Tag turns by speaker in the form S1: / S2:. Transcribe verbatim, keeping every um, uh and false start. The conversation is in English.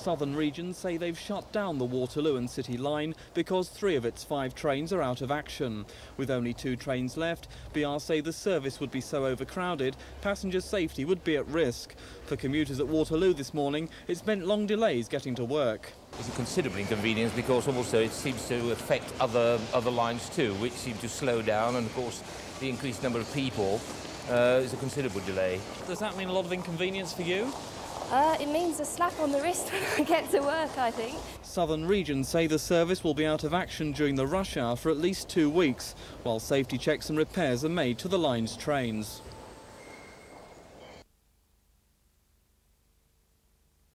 S1: Southern regions say they've shut down the Waterloo and City line because three of its five trains are out of action. With only two trains left, B R say the service would be so overcrowded, passenger safety would be at risk. For commuters at Waterloo this morning, it's meant long delays getting to work.
S2: It's a considerable inconvenience because also it seems to affect other, other lines too, which seem to slow down, and of course the increased number of people uh, is a considerable delay.
S1: Does that mean a lot of inconvenience for you?
S3: Uh, it means a slap on the wrist when I get to work, I think.
S1: Southern regions say the service will be out of action during the rush hour for at least two weeks, while safety checks and repairs are made to the line's trains.